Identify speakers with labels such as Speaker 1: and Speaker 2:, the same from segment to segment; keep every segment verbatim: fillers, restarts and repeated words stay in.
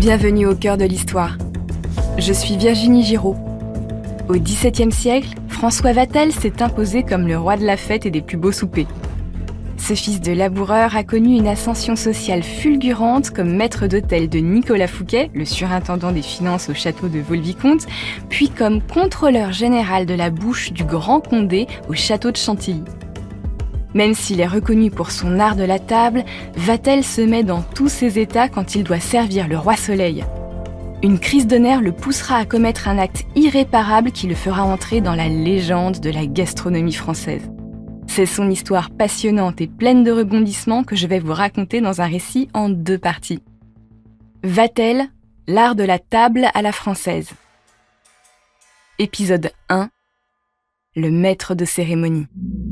Speaker 1: Bienvenue au cœur de l'histoire. Je suis Virginie Giraud. Au dix-septième siècle, François Vatel s'est imposé comme le roi de la fête et des plus beaux soupers. Ce fils de laboureur a connu une ascension sociale fulgurante comme maître d'hôtel de Nicolas Fouquet, le surintendant des finances au château de Vaux-le-Vicomte, puis comme contrôleur général de la bouche du Grand Condé au château de Chantilly. Même s'il est reconnu pour son art de la table, Vatel se met dans tous ses états quand il doit servir le roi Soleil. Une crise de nerfs le poussera à commettre un acte irréparable qui le fera entrer dans la légende de la gastronomie française. C'est son histoire passionnante et pleine de rebondissements que je vais vous raconter dans un récit en deux parties. Vatel, l'art de la table à la française. Épisode un. Le maître de cérémonie.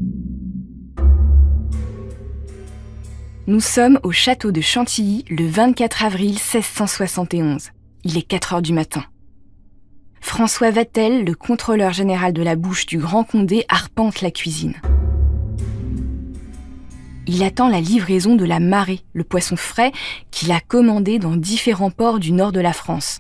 Speaker 1: Nous sommes au château de Chantilly le vingt-quatre avril seize cent soixante et onze. Il est quatre heures du matin. François Vatel, le contrôleur général de la bouche du Grand Condé, arpente la cuisine. Il attend la livraison de la marée, le poisson frais qu'il a commandé dans différents ports du nord de la France.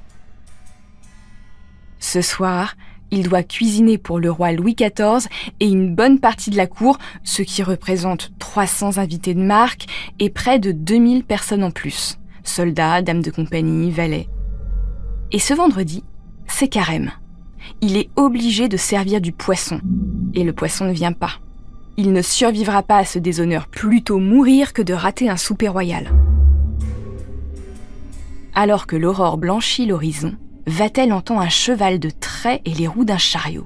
Speaker 1: Ce soir, il doit cuisiner pour le roi Louis quatorze et une bonne partie de la cour, ce qui représente trois cents invités de marque et près de deux mille personnes en plus. Soldats, dames de compagnie, valets. Et ce vendredi, c'est carême. Il est obligé de servir du poisson. Et le poisson ne vient pas. Il ne survivra pas à ce déshonneur, plutôt mourir que de rater un souper royal. Alors que l'aurore blanchit l'horizon, Vatel entend un cheval de trait et les roues d'un chariot.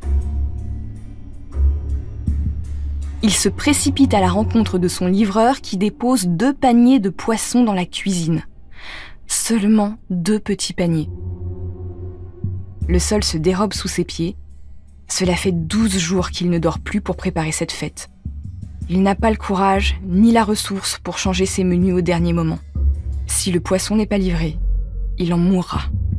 Speaker 1: Il se précipite à la rencontre de son livreur qui dépose deux paniers de poissons dans la cuisine. Seulement deux petits paniers. Le sol se dérobe sous ses pieds. Cela fait douze jours qu'il ne dort plus pour préparer cette fête. Il n'a pas le courage ni la ressource pour changer ses menus au dernier moment. Si le poisson n'est pas livré, il en mourra.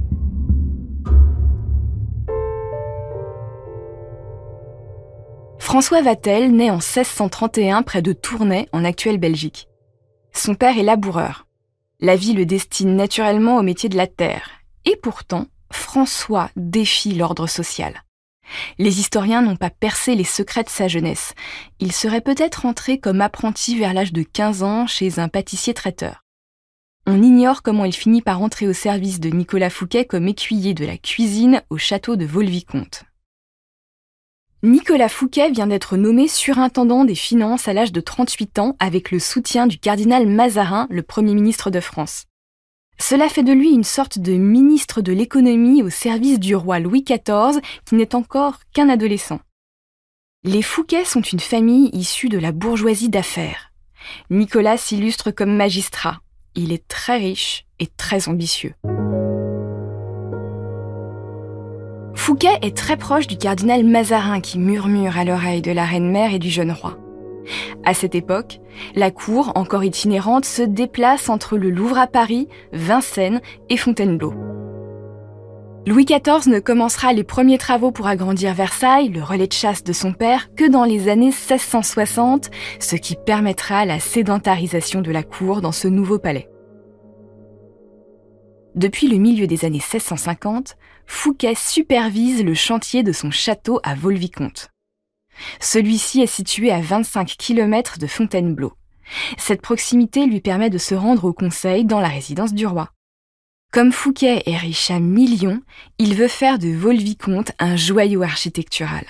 Speaker 1: François Vatel naît en seize cent trente et un près de Tournai, en actuelle Belgique. Son père est laboureur. La vie le destine naturellement au métier de la terre. Et pourtant, François défie l'ordre social. Les historiens n'ont pas percé les secrets de sa jeunesse. Il serait peut-être entré comme apprenti vers l'âge de quinze ans chez un pâtissier-traiteur. On ignore comment il finit par entrer au service de Nicolas Fouquet comme écuyer de la cuisine au château de Vaux-le-Vicomte. Nicolas Fouquet vient d'être nommé surintendant des finances à l'âge de trente-huit ans avec le soutien du cardinal Mazarin, le Premier ministre de France. Cela fait de lui une sorte de ministre de l'économie au service du roi Louis quatorze qui n'est encore qu'un adolescent. Les Fouquet sont une famille issue de la bourgeoisie d'affaires. Nicolas s'illustre comme magistrat. Il est très riche et très ambitieux. Fouquet est très proche du cardinal Mazarin qui murmure à l'oreille de la reine-mère et du jeune roi. À cette époque, la cour, encore itinérante, se déplace entre le Louvre à Paris, Vincennes et Fontainebleau. Louis quatorze ne commencera les premiers travaux pour agrandir Versailles, le relais de chasse de son père, que dans les années seize cent soixante, ce qui permettra la sédentarisation de la cour dans ce nouveau palais. Depuis le milieu des années seize cent cinquante, Fouquet supervise le chantier de son château à Vaux-le-Vicomte. Celui-ci est situé à vingt-cinq kilomètres de Fontainebleau. Cette proximité lui permet de se rendre au conseil dans la résidence du roi. Comme Fouquet est riche à millions, il veut faire de Vaux-le-Vicomte un joyau architectural.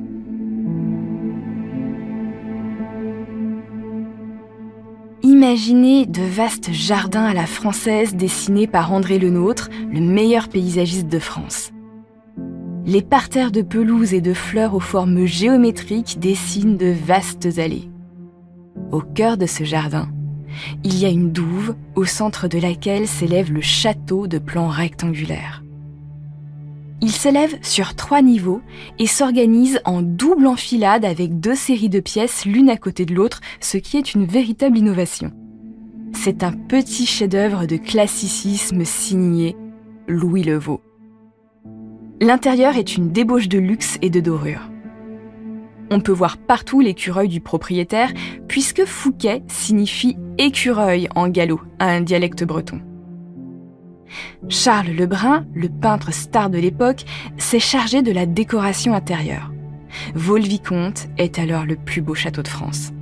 Speaker 1: Imaginez de vastes jardins à la française dessinés par André Le Nôtre, le meilleur paysagiste de France. Les parterres de pelouse et de fleurs aux formes géométriques dessinent de vastes allées. Au cœur de ce jardin, il y a une douve au centre de laquelle s'élève le château de plan rectangulaire. Il s'élève sur trois niveaux et s'organise en double enfilade avec deux séries de pièces l'une à côté de l'autre, ce qui est une véritable innovation. C'est un petit chef-d'œuvre de classicisme signé Louis Le Vau. L'intérieur est une débauche de luxe et de dorure. On peut voir partout l'écureuil du propriétaire, puisque Fouquet signifie écureuil en gallo, un dialecte breton. Charles Lebrun, le peintre star de l'époque, s'est chargé de la décoration intérieure. Vaux-le-Vicomte est alors le plus beau château de France.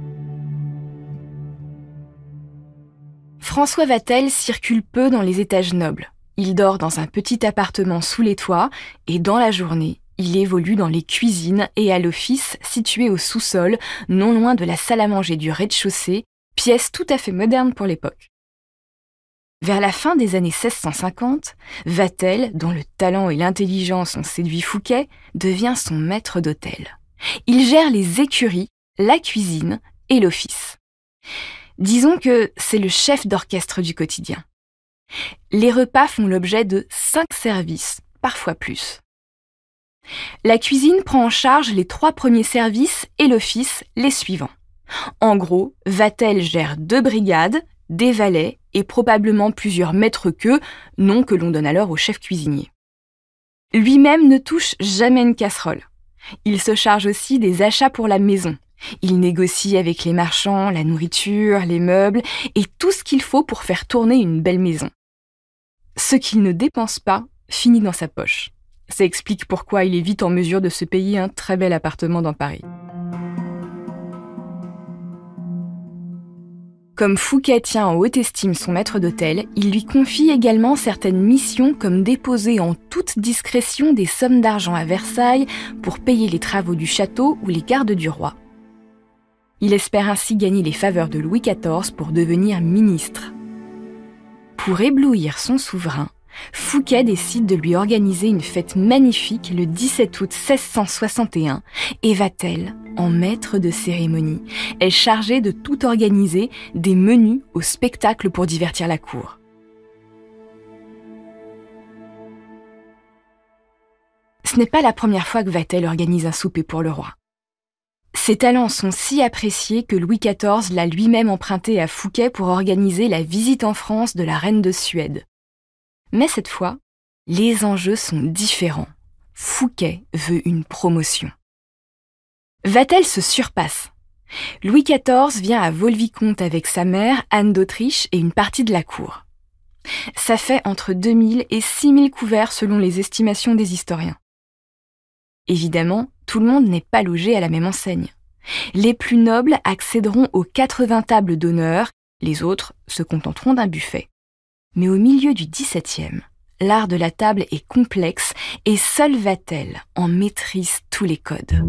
Speaker 1: François Vatel circule peu dans les étages nobles. Il dort dans un petit appartement sous les toits et dans la journée, il évolue dans les cuisines et à l'office situé au sous-sol, non loin de la salle à manger du rez-de-chaussée, pièce tout à fait moderne pour l'époque. Vers la fin des années seize cent cinquante, Vatel, dont le talent et l'intelligence ont séduit Fouquet, devient son maître d'hôtel. Il gère les écuries, la cuisine et l'office. Disons que c'est le chef d'orchestre du quotidien. Les repas font l'objet de cinq services, parfois plus. La cuisine prend en charge les trois premiers services et l'office les suivants. En gros, Vatel gère deux brigades, des valets et probablement plusieurs maîtres-queux, nom que l'on donne alors au chef cuisinier. Lui-même ne touche jamais une casserole. Il se charge aussi des achats pour la maison. Il négocie avec les marchands la nourriture, les meubles et tout ce qu'il faut pour faire tourner une belle maison. Ce qu'il ne dépense pas finit dans sa poche. Ça explique pourquoi il est vite en mesure de se payer un très bel appartement dans Paris. Comme Fouquet tient en haute estime son maître d'hôtel, il lui confie également certaines missions comme déposer en toute discrétion des sommes d'argent à Versailles pour payer les travaux du château ou les gardes du roi. Il espère ainsi gagner les faveurs de Louis quatorze pour devenir ministre. Pour éblouir son souverain, Fouquet décide de lui organiser une fête magnifique le dix-sept août seize cent soixante et un et Vatel, en maître de cérémonie, est chargé de tout organiser, des menus au spectacle pour divertir la cour. Ce n'est pas la première fois que Vatel organise un souper pour le roi. Ses talents sont si appréciés que Louis quatorze l'a lui-même emprunté à Fouquet pour organiser la visite en France de la reine de Suède. Mais cette fois, les enjeux sont différents. Fouquet veut une promotion. Vatel se surpasse. Louis quatorze vient à Vaux-le-Vicomte avec sa mère, Anne d'Autriche, et une partie de la cour. Ça fait entre deux mille et six mille couverts selon les estimations des historiens. Évidemment, tout le monde n'est pas logé à la même enseigne. Les plus nobles accéderont aux quatre-vingts tables d'honneur, les autres se contenteront d'un buffet. Mais au milieu du dix-septième, l'art de la table est complexe et seul Vatel en maîtrise tous les codes.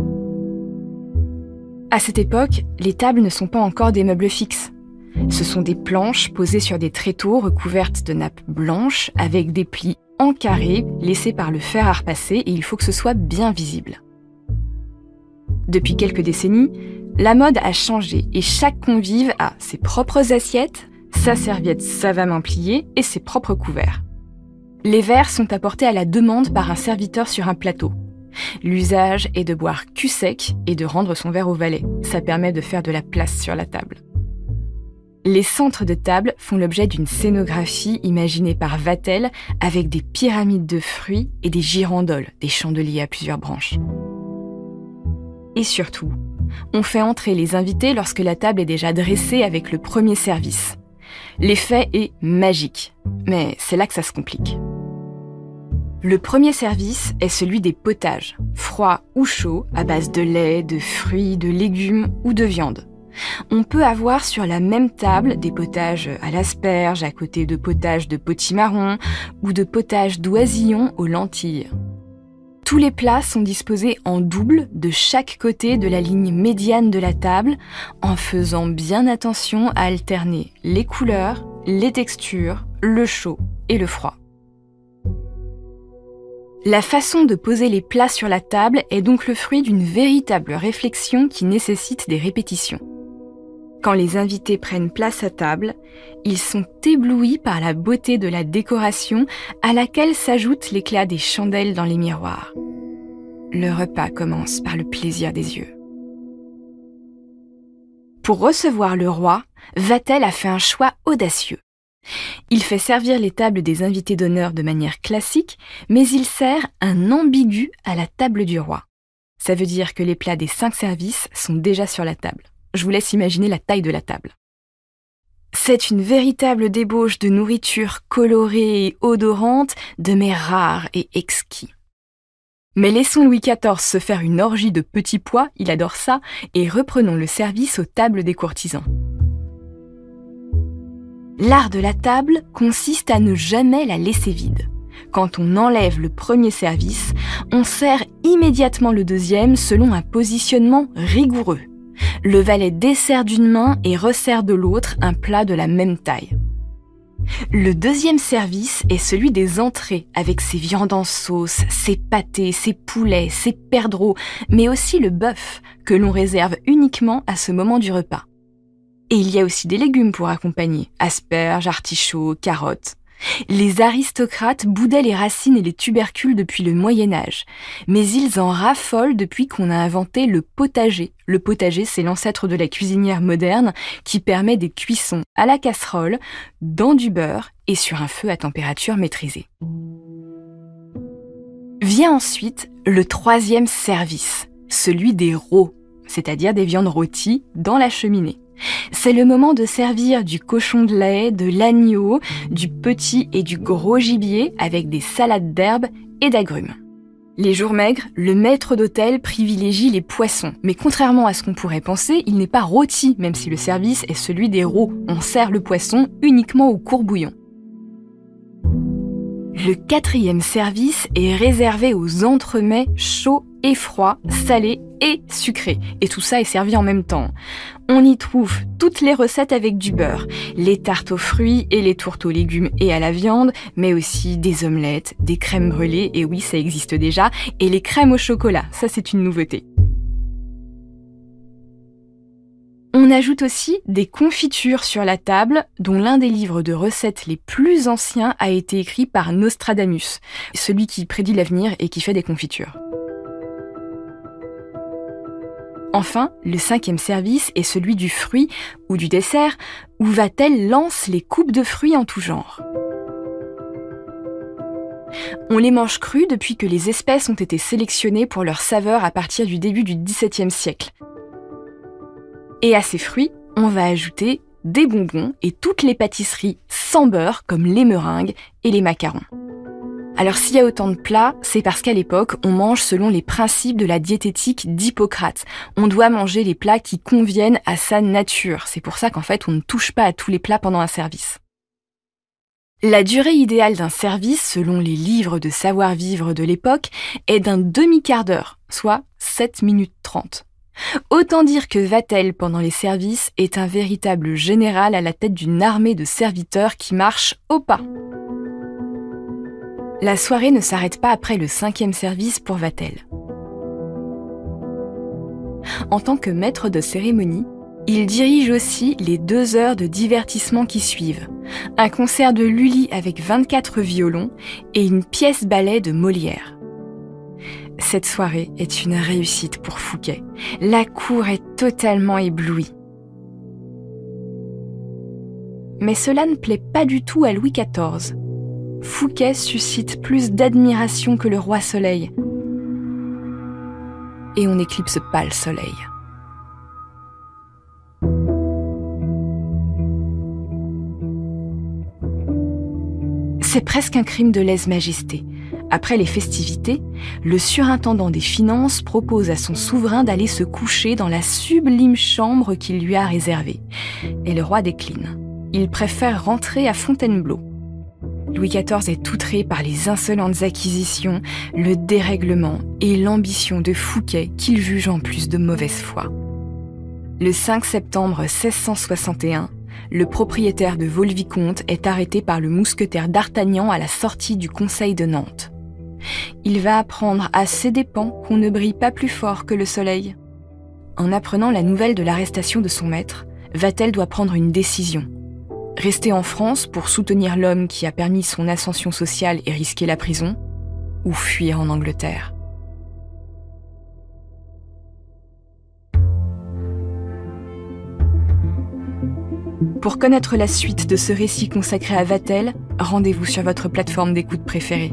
Speaker 1: À cette époque, les tables ne sont pas encore des meubles fixes. Ce sont des planches posées sur des tréteaux recouvertes de nappes blanches avec des plis en carré laissés par le fer à repasser et il faut que ce soit bien visible. Depuis quelques décennies, la mode a changé et chaque convive a ses propres assiettes, sa serviette savamment pliée et ses propres couverts. Les verres sont apportés à la demande par un serviteur sur un plateau. L'usage est de boire cul sec et de rendre son verre au valet. Ça permet de faire de la place sur la table. Les centres de table font l'objet d'une scénographie imaginée par Vatel avec des pyramides de fruits et des girandoles, des chandeliers à plusieurs branches. Et surtout, on fait entrer les invités lorsque la table est déjà dressée avec le premier service. L'effet est magique, mais c'est là que ça se complique. Le premier service est celui des potages, froids ou chauds, à base de lait, de fruits, de légumes ou de viande. On peut avoir sur la même table des potages à l'asperge, à côté de potages de potimarron ou de potages d'oisillons aux lentilles. Tous les plats sont disposés en double de chaque côté de la ligne médiane de la table, en faisant bien attention à alterner les couleurs, les textures, le chaud et le froid. La façon de poser les plats sur la table est donc le fruit d'une véritable réflexion qui nécessite des répétitions. Quand les invités prennent place à table, ils sont éblouis par la beauté de la décoration à laquelle s'ajoute l'éclat des chandelles dans les miroirs. Le repas commence par le plaisir des yeux. Pour recevoir le roi, Vatel a fait un choix audacieux. Il fait servir les tables des invités d'honneur de manière classique, mais il sert un ambigu à la table du roi. Ça veut dire que les plats des cinq services sont déjà sur la table. Je vous laisse imaginer la taille de la table. C'est une véritable débauche de nourriture colorée et odorante, de mets rares et exquis. Mais laissons Louis quatorze se faire une orgie de petits pois, il adore ça, et reprenons le service aux tables des courtisans. L'art de la table consiste à ne jamais la laisser vide. Quand on enlève le premier service, on sert immédiatement le deuxième selon un positionnement rigoureux. Le valet dessert d'une main et resserre de l'autre un plat de la même taille. Le deuxième service est celui des entrées, avec ses viandes en sauce, ses pâtés, ses poulets, ses perdreaux, mais aussi le bœuf, que l'on réserve uniquement à ce moment du repas. Et il y a aussi des légumes pour accompagner, asperges, artichauts, carottes. Les aristocrates boudaient les racines et les tubercules depuis le Moyen-Âge, mais ils en raffolent depuis qu'on a inventé le potager. Le potager, c'est l'ancêtre de la cuisinière moderne qui permet des cuissons à la casserole, dans du beurre et sur un feu à température maîtrisée. Vient ensuite le troisième service, celui des rôts, c'est-à-dire des viandes rôties dans la cheminée. C'est le moment de servir du cochon de lait, de l'agneau, du petit et du gros gibier avec des salades d'herbes et d'agrumes. Les jours maigres, le maître d'hôtel privilégie les poissons. Mais contrairement à ce qu'on pourrait penser, il n'est pas rôti, même si le service est celui des rôts. On sert le poisson uniquement au courbouillon. Le quatrième service est réservé aux entremets chauds et froids, salés et sucrés. Et tout ça est servi en même temps. On y trouve toutes les recettes avec du beurre, les tartes aux fruits et les tourtes aux légumes et à la viande, mais aussi des omelettes, des crèmes brûlées, et oui, ça existe déjà, et les crèmes au chocolat, ça c'est une nouveauté. On ajoute aussi des confitures sur la table, dont l'un des livres de recettes les plus anciens a été écrit par Nostradamus, celui qui prédit l'avenir et qui fait des confitures. Enfin, le cinquième service est celui du fruit ou du dessert, où Vatel lance les coupes de fruits en tout genre. On les mange crus depuis que les espèces ont été sélectionnées pour leur saveur à partir du début du dix-septième siècle. Et à ces fruits, on va ajouter des bonbons et toutes les pâtisseries sans beurre comme les meringues et les macarons. Alors s'il y a autant de plats, c'est parce qu'à l'époque, on mange selon les principes de la diététique d'Hippocrate. On doit manger les plats qui conviennent à sa nature. C'est pour ça qu'en fait, on ne touche pas à tous les plats pendant un service. La durée idéale d'un service, selon les livres de savoir-vivre de l'époque, est d'un demi-quart d'heure, soit sept minutes trente. Autant dire que Vatel, pendant les services, est un véritable général à la tête d'une armée de serviteurs qui marche au pas. La soirée ne s'arrête pas après le cinquième service pour Vatel. En tant que maître de cérémonie, il dirige aussi les deux heures de divertissement qui suivent. Un concert de Lully avec vingt-quatre violons et une pièce ballet de Molière. Cette soirée est une réussite pour Fouquet. La cour est totalement éblouie. Mais cela ne plaît pas du tout à Louis quatorze. Fouquet suscite plus d'admiration que le roi Soleil. Et on n'éclipse pas le soleil. C'est presque un crime de lèse-majesté. Après les festivités, le surintendant des finances propose à son souverain d'aller se coucher dans la sublime chambre qu'il lui a réservée. Et le roi décline. Il préfère rentrer à Fontainebleau. Louis quatorze est outré par les insolentes acquisitions, le dérèglement et l'ambition de Fouquet qu'il juge en plus de mauvaise foi. Le cinq septembre seize cent soixante et un, le propriétaire de Vaux-le-Vicomte est arrêté par le mousquetaire d'Artagnan à la sortie du Conseil de Nantes. Il va apprendre à ses dépens qu'on ne brille pas plus fort que le soleil. En apprenant la nouvelle de l'arrestation de son maître, Vatel doit prendre une décision. Rester en France pour soutenir l'homme qui a permis son ascension sociale et risquer la prison, ou fuir en Angleterre. Pour connaître la suite de ce récit consacré à Vatel, rendez-vous sur votre plateforme d'écoute préférée.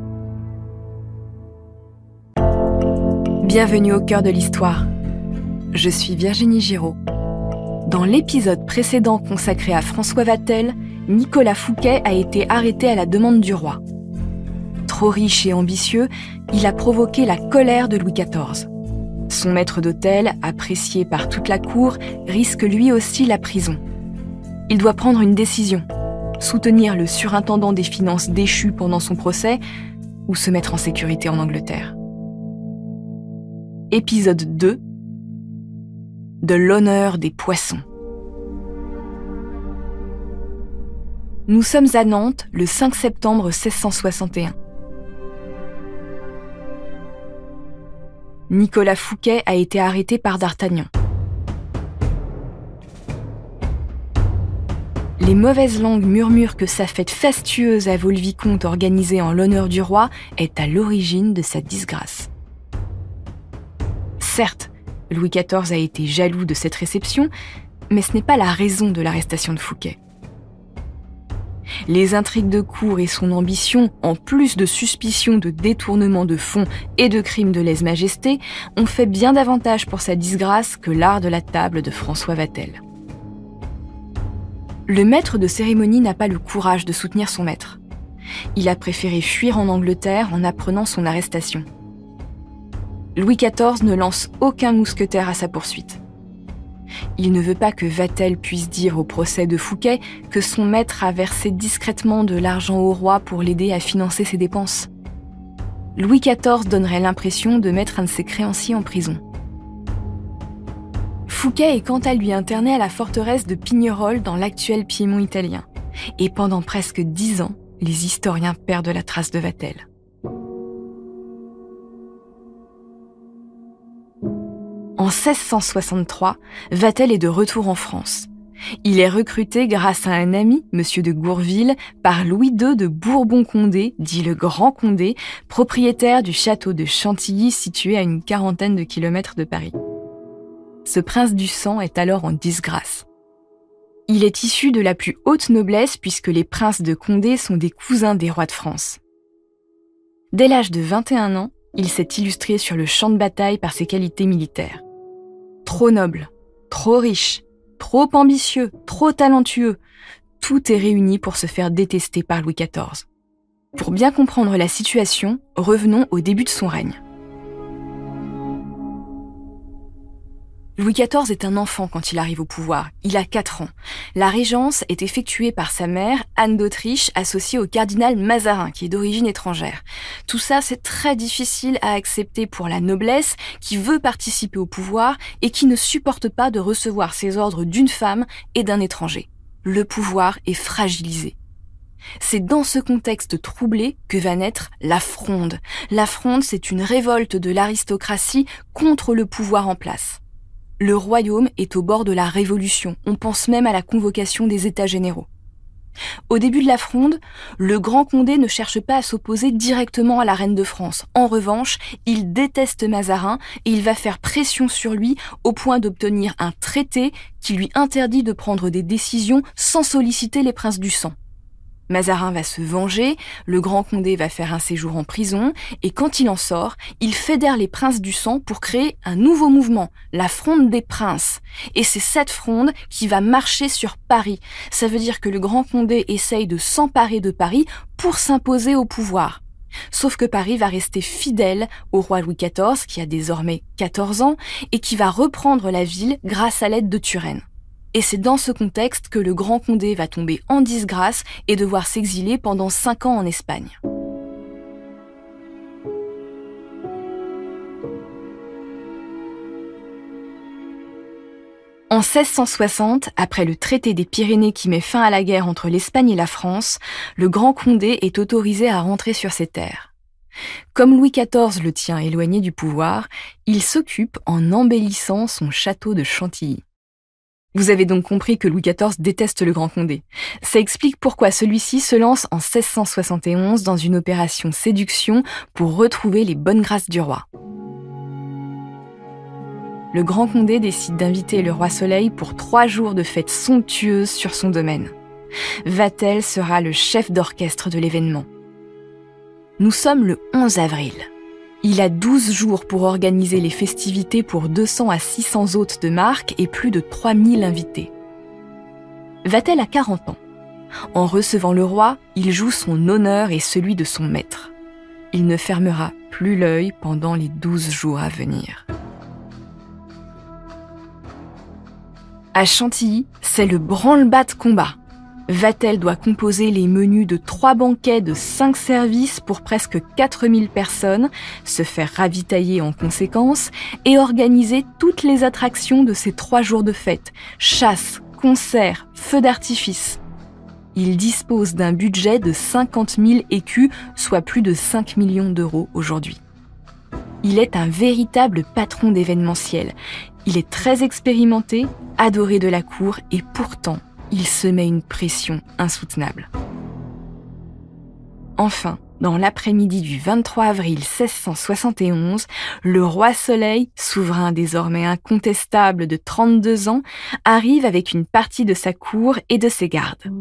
Speaker 1: Bienvenue au cœur de l'histoire. je suis Virginie Giraud. Dans l'épisode précédent consacré à François Vatel, Nicolas Fouquet a été arrêté à la demande du roi. Trop riche et ambitieux, il a provoqué la colère de Louis quatorze. Son maître d'hôtel, apprécié par toute la cour, risque lui aussi la prison. Il doit prendre une décision, soutenir le surintendant des finances déchu pendant son procès ou se mettre en sécurité en Angleterre. Épisode deux. De l'honneur des poissons. Nous sommes à Nantes le cinq septembre seize cent soixante et un. Nicolas Fouquet a été arrêté par D'Artagnan. Les mauvaises langues murmurent que sa fête fastueuse à Vaux-le-Vicomte organisée en l'honneur du roi est à l'origine de sa disgrâce. Certes, Louis quatorze a été jaloux de cette réception, mais ce n'est pas la raison de l'arrestation de Fouquet. Les intrigues de cour et son ambition, en plus de suspicions de détournement de fonds et de crimes de lèse-majesté, ont fait bien davantage pour sa disgrâce que l'art de la table de François Vatel. Le maître de cérémonie n'a pas le courage de soutenir son maître. Il a préféré fuir en Angleterre en apprenant son arrestation. Louis quatorze ne lance aucun mousquetaire à sa poursuite. Il ne veut pas que Vatel puisse dire au procès de Fouquet que son maître a versé discrètement de l'argent au roi pour l'aider à financer ses dépenses. Louis quatorze donnerait l'impression de mettre un de ses créanciers en prison. Fouquet est quant à lui interné à la forteresse de Pignerol dans l'actuel Piémont italien. Et pendant presque dix ans, les historiens perdent la trace de Vatel. En seize cent soixante-trois, Vatel est de retour en France. Il est recruté grâce à un ami, Monsieur de Gourville, par Louis deux de Bourbon-Condé, dit le Grand Condé, propriétaire du château de Chantilly situé à une quarantaine de kilomètres de Paris. Ce prince du sang est alors en disgrâce. Il est issu de la plus haute noblesse puisque les princes de Condé sont des cousins des rois de France. Dès l'âge de vingt et un ans, il s'est illustré sur le champ de bataille par ses qualités militaires. Trop noble, trop riche, trop ambitieux, trop talentueux, tout est réuni pour se faire détester par Louis quatorze. Pour bien comprendre la situation, revenons au début de son règne. Louis quatorze est un enfant quand il arrive au pouvoir. Il a quatre ans. La régence est effectuée par sa mère, Anne d'Autriche, associée au cardinal Mazarin, qui est d'origine étrangère. Tout ça, c'est très difficile à accepter pour la noblesse qui veut participer au pouvoir et qui ne supporte pas de recevoir ses ordres d'une femme et d'un étranger. Le pouvoir est fragilisé. C'est dans ce contexte troublé que va naître la Fronde. La Fronde, c'est une révolte de l'aristocratie contre le pouvoir en place. Le royaume est au bord de la révolution. On pense même à la convocation des États généraux. Au début de la Fronde, le Grand Condé ne cherche pas à s'opposer directement à la reine de France. En revanche, il déteste Mazarin et il va faire pression sur lui au point d'obtenir un traité qui lui interdit de prendre des décisions sans solliciter les princes du sang. Mazarin va se venger, le Grand Condé va faire un séjour en prison, et quand il en sort, il fédère les princes du sang pour créer un nouveau mouvement, la Fronde des Princes. Et c'est cette fronde qui va marcher sur Paris. Ça veut dire que le Grand Condé essaye de s'emparer de Paris pour s'imposer au pouvoir. Sauf que Paris va rester fidèle au roi Louis quatorze, qui a désormais quatorze ans, et qui va reprendre la ville grâce à l'aide de Turenne. Et c'est dans ce contexte que le Grand Condé va tomber en disgrâce et devoir s'exiler pendant cinq ans en Espagne. En seize cent soixante, après le traité des Pyrénées qui met fin à la guerre entre l'Espagne et la France, le Grand Condé est autorisé à rentrer sur ses terres. Comme Louis quatorze le tient éloigné du pouvoir, il s'occupe en embellissant son château de Chantilly. Vous avez donc compris que Louis quatorze déteste le Grand Condé. Ça explique pourquoi celui-ci se lance en seize cent soixante et onze dans une opération séduction pour retrouver les bonnes grâces du roi. Le Grand Condé décide d'inviter le roi Soleil pour trois jours de fêtes somptueuses sur son domaine. Vatel sera le chef d'orchestre de l'événement. Nous sommes le onze avril. Il a douze jours pour organiser les festivités pour deux cents à six cents hôtes de marque et plus de trois mille invités. Vatel a quarante ans. En recevant le roi, il joue son honneur et celui de son maître. Il ne fermera plus l'œil pendant les douze jours à venir. À Chantilly, c'est le branle-bas de combat. Vatel doit composer les menus de trois banquets de cinq services pour presque quatre mille personnes, se faire ravitailler en conséquence et organiser toutes les attractions de ces trois jours de fête, chasse, concerts, feux d'artifice. Il dispose d'un budget de cinquante mille écus, soit plus de cinq millions d'euros aujourd'hui. Il est un véritable patron d'événementiel. Il est très expérimenté, adoré de la cour et pourtant, il se met une pression insoutenable. Enfin, dans l'après-midi du vingt-trois avril mille six cent soixante et onze, le roi Soleil, souverain désormais incontestable de trente-deux ans, arrive avec une partie de sa cour et de ses gardes.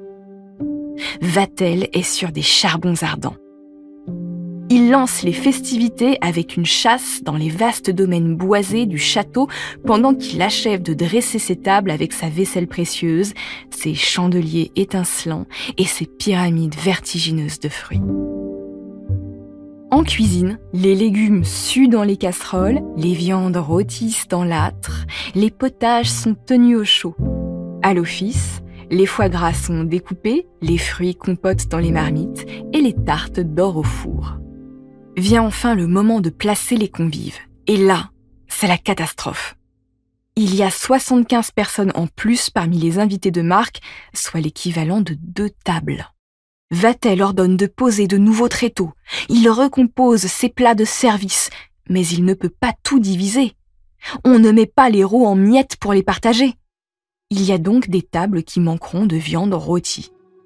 Speaker 1: Vatel est sur des charbons ardents. Il lance les festivités avec une chasse dans les vastes domaines boisés du château pendant qu'il achève de dresser ses tables avec sa vaisselle précieuse, ses chandeliers étincelants et ses pyramides vertigineuses de fruits. En cuisine, les légumes suent dans les casseroles, les viandes rôtissent dans l'âtre, les potages sont tenus au chaud. À l'office, les foie gras sont découpés, les fruits compotent dans les marmites et les tartes dorent au four. Vient enfin le moment de placer les convives. Et là, c'est la catastrophe. Il y a soixante-quinze personnes en plus parmi les invités de marque, soit l'équivalent de deux tables. Vatel ordonne de poser de nouveaux tréteaux. Il recompose ses plats de service, mais il ne peut pas tout diviser. On ne met pas les rots en miettes pour les partager. Il y a donc des tables qui manqueront de viande rôtie.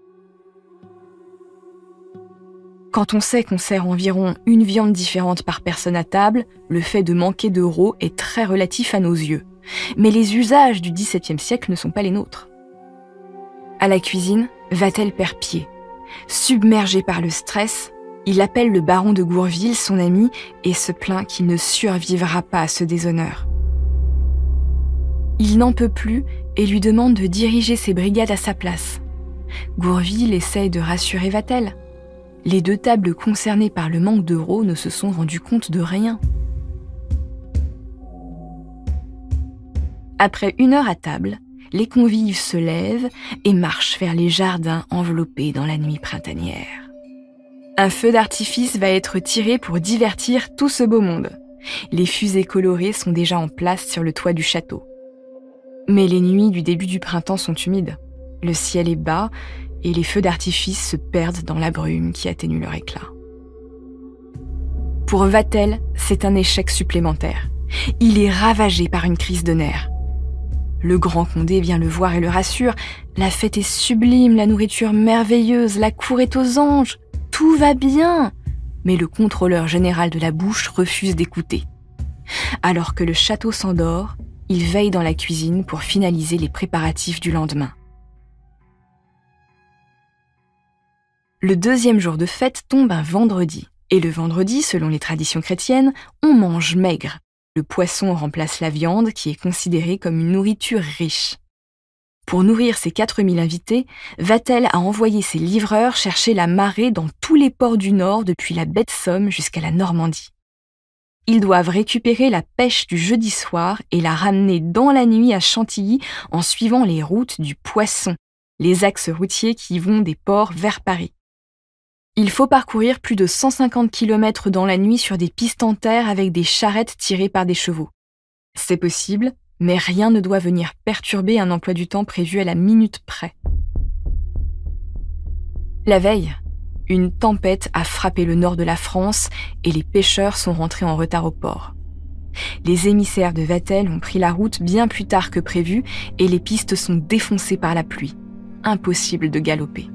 Speaker 1: Quand on sait qu'on sert environ une viande différente par personne à table, le fait de manquer de rots est très relatif à nos yeux. Mais les usages du dix-septième siècle ne sont pas les nôtres. À la cuisine, Vatel perd pied. Submergé par le stress, il appelle le baron de Gourville, son ami, et se plaint qu'il ne survivra pas à ce déshonneur. Il n'en peut plus et lui demande de diriger ses brigades à sa place. Gourville essaye de rassurer Vatel. Les deux tables concernées par le manque d'euros ne se sont rendues compte de rien. Après une heure à table, les convives se lèvent et marchent vers les jardins enveloppés dans la nuit printanière. Un feu d'artifice va être tiré pour divertir tout ce beau monde. Les fusées colorées sont déjà en place sur le toit du château. Mais les nuits du début du printemps sont humides. Le ciel est bas et les feux d'artifice se perdent dans la brume qui atténue leur éclat. Pour Vatel, c'est un échec supplémentaire. Il est ravagé par une crise de nerfs. Le grand Condé vient le voir et le rassure. La fête est sublime, la nourriture merveilleuse, la cour est aux anges. Tout va bien. Mais le contrôleur général de la bouche refuse d'écouter. Alors que le château s'endort, il veille dans la cuisine pour finaliser les préparatifs du lendemain. Le deuxième jour de fête tombe un vendredi. Et le vendredi, selon les traditions chrétiennes, on mange maigre. Le poisson remplace la viande qui est considérée comme une nourriture riche. Pour nourrir ses quatre mille invités, Vatel a envoyé ses livreurs chercher la marée dans tous les ports du Nord depuis la baie de Somme jusqu'à la Normandie. Ils doivent récupérer la pêche du jeudi soir et la ramener dans la nuit à Chantilly en suivant les routes du Poisson, les axes routiers qui vont des ports vers Paris. Il faut parcourir plus de cent cinquante kilomètres dans la nuit sur des pistes en terre avec des charrettes tirées par des chevaux. C'est possible, mais rien ne doit venir perturber un emploi du temps prévu à la minute près. La veille, une tempête a frappé le nord de la France et les pêcheurs sont rentrés en retard au port. Les émissaires de Vatel ont pris la route bien plus tard que prévu et les pistes sont défoncées par la pluie. Impossible de galoper.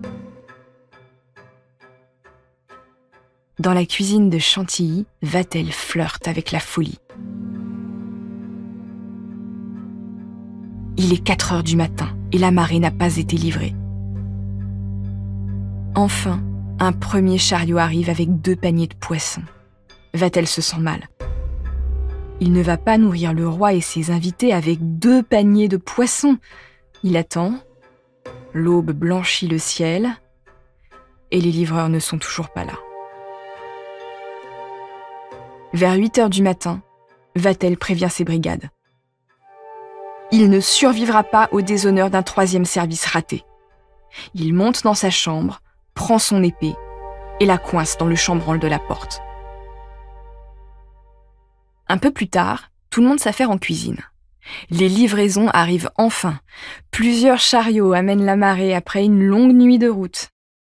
Speaker 1: Dans la cuisine de Chantilly, Vatel flirte avec la folie. Il est quatre heures du matin et la marée n'a pas été livrée. Enfin, un premier chariot arrive avec deux paniers de poissons. Vatel se sent mal. Il ne va pas nourrir le roi et ses invités avec deux paniers de poissons. Il attend. L'aube blanchit le ciel et les livreurs ne sont toujours pas là. Vers huit heures du matin, Vatel prévient ses brigades. Il ne survivra pas au déshonneur d'un troisième service raté. Il monte dans sa chambre, prend son épée et la coince dans le chambranle de la porte. Un peu plus tard, tout le monde s'affaire en cuisine. Les livraisons arrivent enfin. Plusieurs chariots amènent la marée après une longue nuit de route.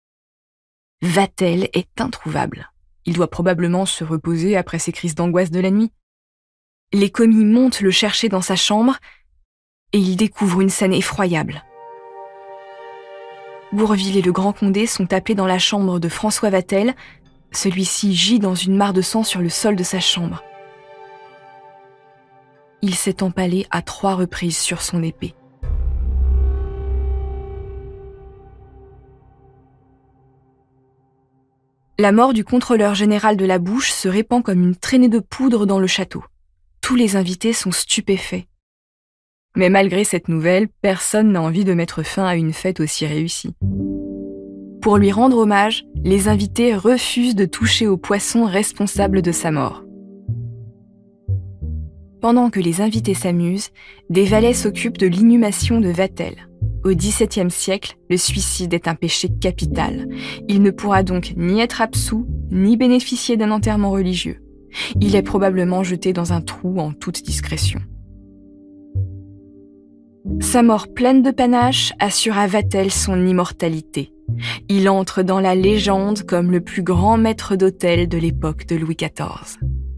Speaker 1: Vatel est introuvable. Il doit probablement se reposer après ses crises d'angoisse de la nuit. Les commis montent le chercher dans sa chambre et ils découvrent une scène effroyable. Bourvil et le Grand Condé sont appelés dans la chambre de François Vatel. Celui-ci gît dans une mare de sang sur le sol de sa chambre. Il s'est empalé à trois reprises sur son épée. La mort du contrôleur général de la Bouche se répand comme une traînée de poudre dans le château. Tous les invités sont stupéfaits. Mais malgré cette nouvelle, personne n'a envie de mettre fin à une fête aussi réussie. Pour lui rendre hommage, les invités refusent de toucher au poisson responsable de sa mort. Pendant que les invités s'amusent, des valets s'occupent de l'inhumation de Vatel. Au dix-septième siècle, le suicide est un péché capital. Il ne pourra donc ni être absous, ni bénéficier d'un enterrement religieux. Il est probablement jeté dans un trou en toute discrétion. Sa mort pleine de panache assure à Vatel son immortalité. Il entre dans la légende comme le plus grand maître d'hôtel de l'époque de Louis quatorze.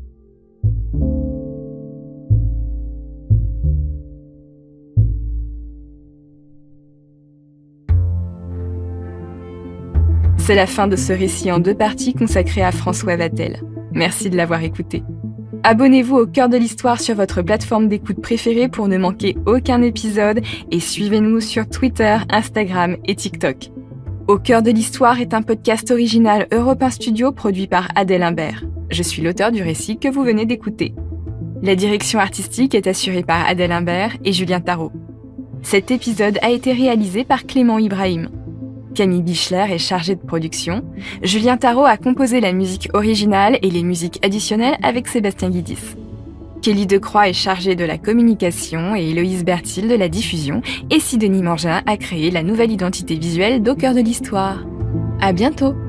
Speaker 1: C'est la fin de ce récit en deux parties consacré à François Vatel. Merci de l'avoir écouté. Abonnez-vous au Cœur de l'Histoire sur votre plateforme d'écoute préférée pour ne manquer aucun épisode et suivez-nous sur Twitter, Instagram et TikTok. Au Cœur de l'Histoire est un podcast original Europe un Studio produit par Adèle Imbert. Je suis l'auteur du récit que vous venez d'écouter. La direction artistique est assurée par Adèle Imbert et Julien Tarot. Cet épisode a été réalisé par Clément Ibrahim. Camille Bichler est chargée de production. Julien Tarot a composé la musique originale et les musiques additionnelles avec Sébastien Guidis. Kelly Decroix est chargée de la communication et Héloïse Bertil de la diffusion. Et Sidonie Mangin a créé la nouvelle identité visuelle d'Au Cœur de l'Histoire. À bientôt!